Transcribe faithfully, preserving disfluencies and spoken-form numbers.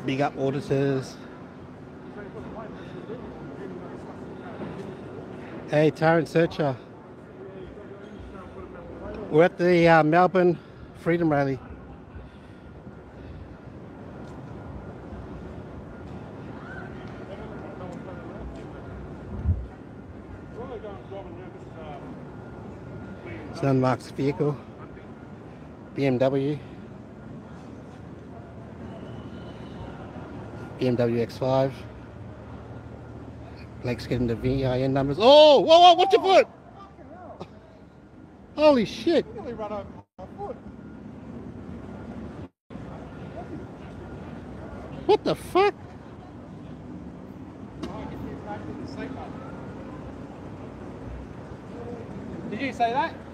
Big up auditors. Hey, Tarrant Searcher. We're at the uh, Melbourne Freedom Rally. It's an unmarked vehicle. B M W. B M W X five. Blake's getting the V I N numbers. Oh, whoa, whoa, what's your foot? Holy shit. Nearly run over my foot. What the fuck? Did you say that?